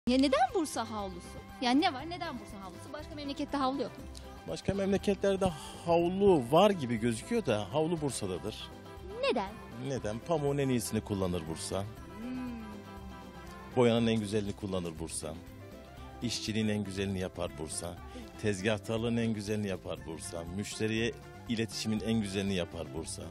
Ya neden Bursa havlusu? Yani ne var? Neden Bursa havlusu? Başka memlekette havlu yok mu? Başka memleketlerde havlu var gibi gözüküyor da havlu Bursa'dadır. Neden? Neden? Pamuğun en iyisini kullanır Bursa. Boyanın en güzelini kullanır Bursa. İşçiliğin en güzelini yapar Bursa. Tezgahtarlığın en güzelini yapar Bursa. Müşteriye iletişimin en güzelini yapar Bursa.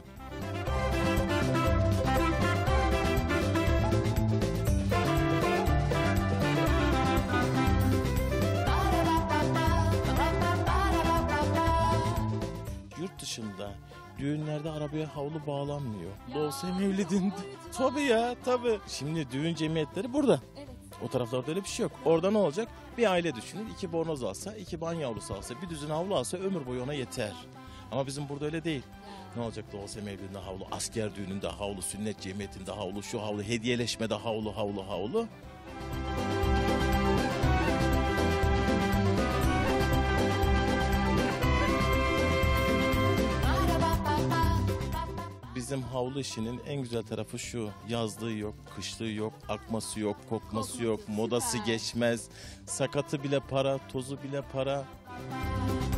Yurt dışında düğünlerde arabaya havlu bağlanmıyor. Doğsa Mevlid'inde. Tabii ya tabii. Şimdi düğün cemiyetleri burada. Evet. O taraflarda öyle bir şey yok. Orada ne olacak? Bir aile düşünün. 2 bornoz alsa, 2 ban yavrusu alsa, bir düzün havlu alsa ömür boyu ona yeter. Ama bizim burada öyle değil. Ne olacak Doğsa Mevlid'inde havlu, asker düğününde havlu, sünnet cemiyetinde havlu, şu havlu, hediyeleşmede havlu, havlu, havlu. Bizim havlu işinin en güzel tarafı şu: yazlığı yok, kışlığı yok, akması yok, kokması yok, modası süper. geçmez, sakatı bile para, tozu bile para.